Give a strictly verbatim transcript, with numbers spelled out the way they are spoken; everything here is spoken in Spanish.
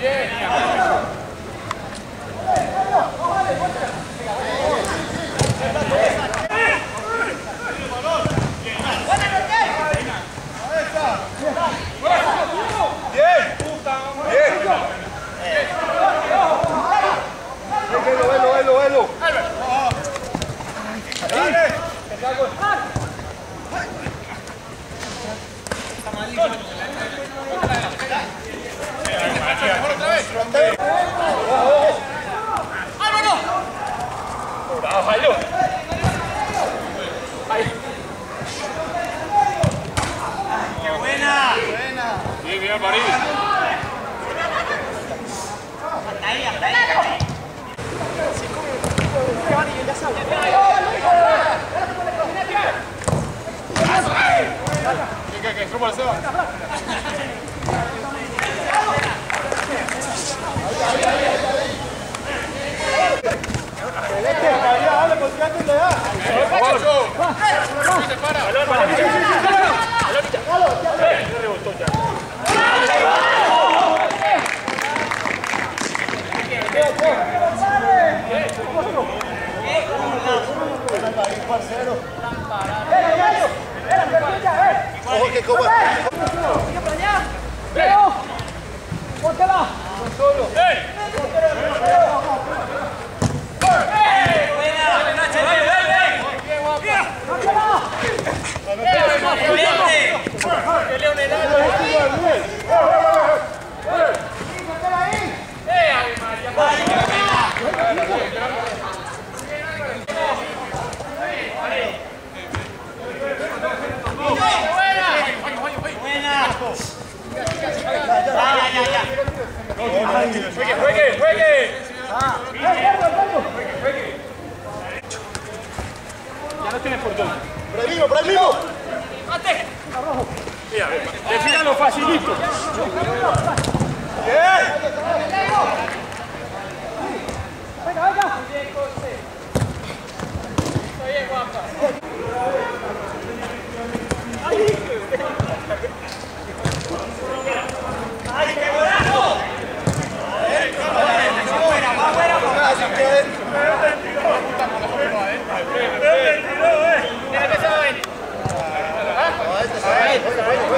Juegue, juegue, juegue. Ya no tiene por dónde. Por ahí mismo, por ahí mismo. ¡Mate! Mira, defínalo facilito. Bien. Venga, venga. Está bien, guapa. ¡Ay, qué golazo! Mira que se va a venir. ¿Ah?